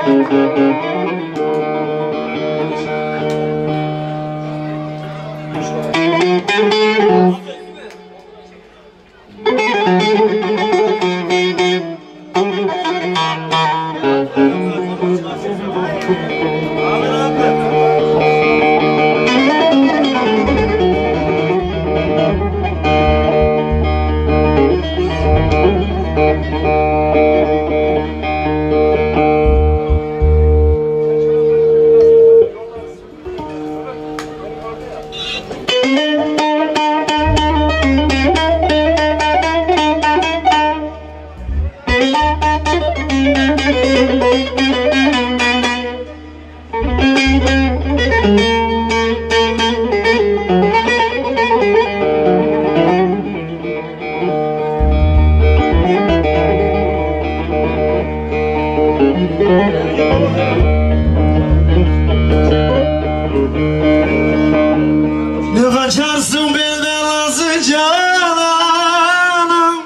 Ne kaçarsın benden lazı canım,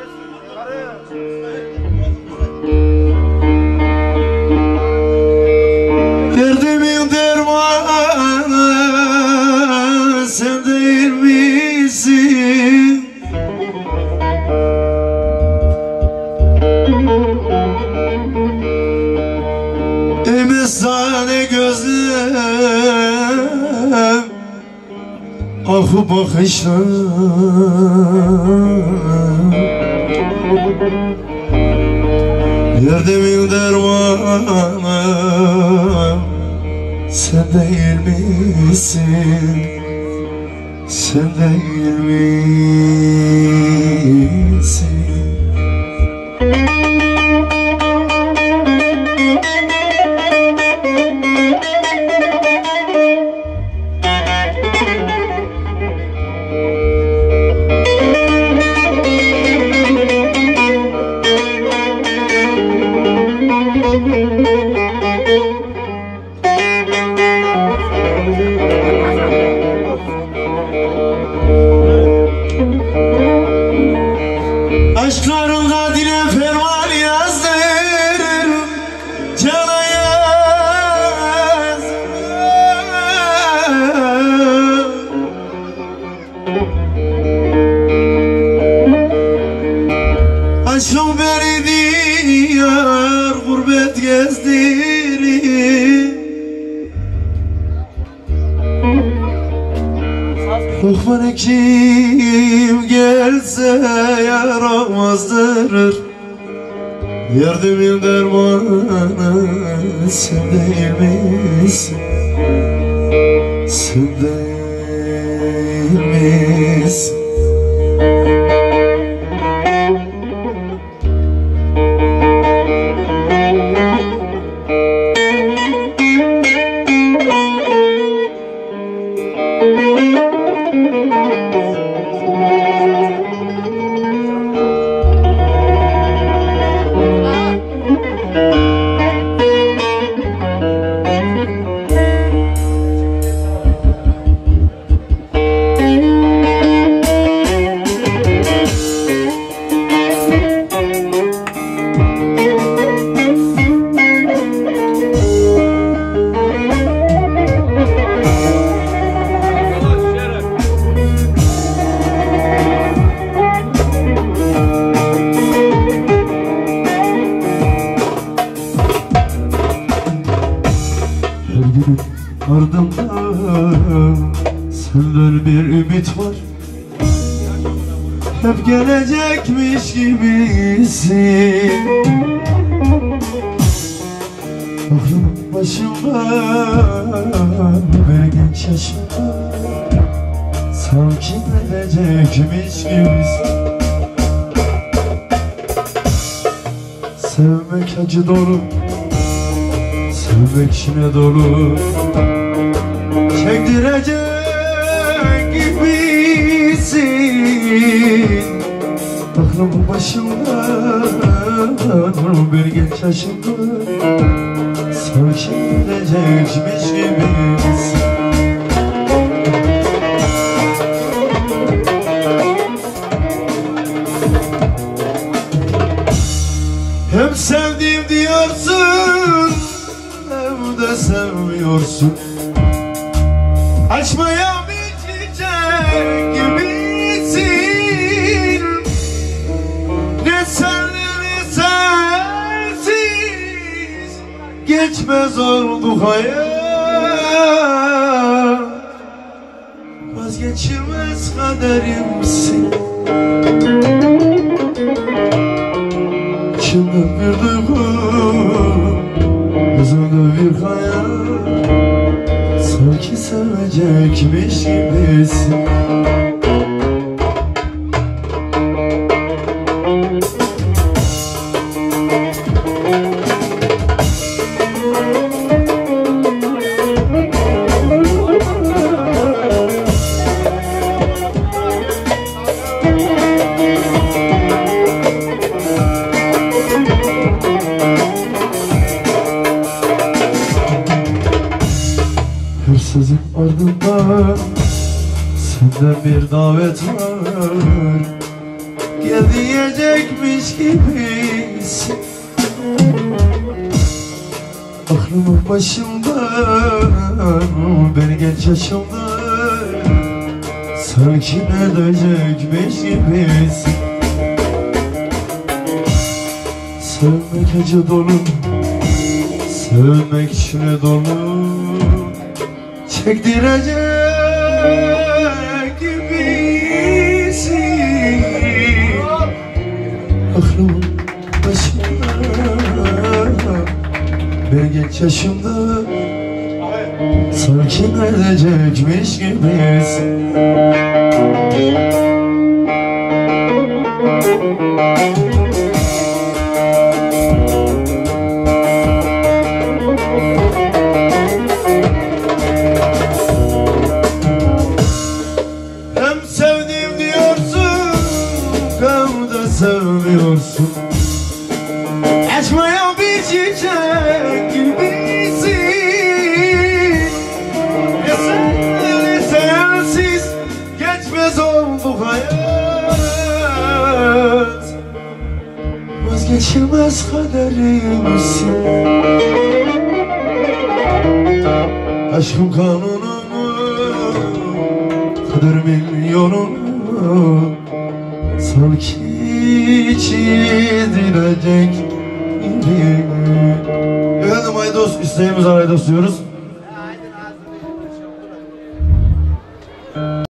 derdimin dermanı sen değil misin? Emezane gözlem, ahu bakışlar, derdimin dermanı sen değil misin? Sen değil misin? Aşklarında dile ferman yazdır, cana yazdır. Aşkım beni diyar gurbet gezdirir, Lokman kim gelse yaramazdır. Yardım dermanı sen değil misin? Sen değil misin? Ardımda senden bir ümit var, hep gelecekmiş gibisin. Aklım başımda bir genç yaşımda, sanki gidecekmiş gibisin. Sevmek acı dolu, sevmek çile dolu, çektirecek gibisin. Aklım başımda bir genç yaşımda, sanki gidecekmiş gibisin. Hep sevdim diyorsun, da sevmiyorsun. Açmaya bir çiçek gibisin. Ne senle ne sensiz geçmez oldu hayat. Vazgeçilmez kaderimsin. İçimde bir duygu, gözümde bir hayal. Sanki sevecekmiş gibisin. Hırsızın ardından senden bir davet var. Gel diyecekmiş gibisin. Aklımın başımdan, beni genç yaşımda sanki edecekmiş gibisin. Sevmek acı dolu, sevmek içine dolu. Çektirecek gibisin. Aklımın başında, ben genç yaşımda sanki edecekmiş gibisin. Sevmiyorsun. Açmaya bir çiçek gibisin. Ne senle ne sensiz geçmez oldu hayat. Vazgeçilmez kaderimsin. Aşkın kanunumu, kaderimin yolunu sanki çizilecek gibi. Efendim Aydos, isteğimizi Aydos diyoruz.